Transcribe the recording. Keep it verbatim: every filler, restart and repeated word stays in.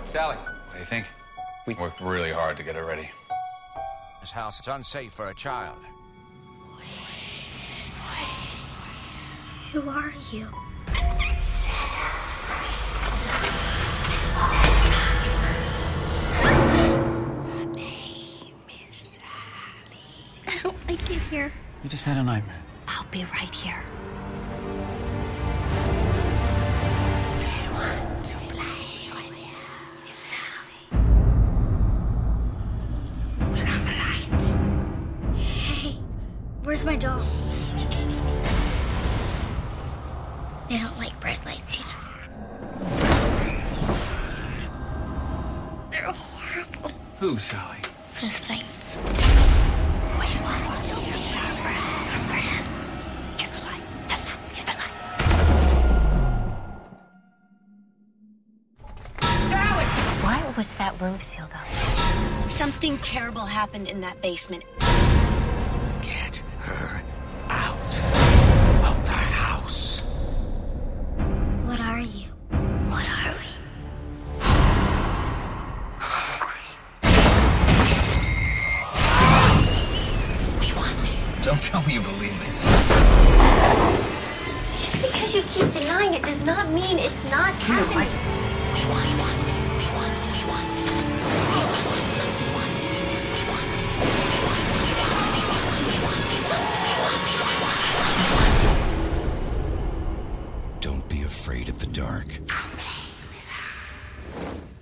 Sally, what do you think? We worked really hard to get her ready. This house is unsafe for a child. Who are you? Her name is Sally. I don't like it here. You just had a nightmare. I'll be right here. I want to play with you. Sally. Turn off the light. Hey, where's my doll? They don't like bright lights here. They're horrible. Who, Sally? Those things. We want to be your friend. Your friend. Get the light. The light. Get the light. Sally! Why was that room sealed up? Something terrible happened in that basement. Get her out of the house. What are you? What are we? We won. Don't tell me you believe this. Just because you keep denying it does not mean it's not happening. We won. We won. We won. We won. We won. We won. We won. We won. We won. We won. We won. Don't be afraid of the dark. I'll play with her.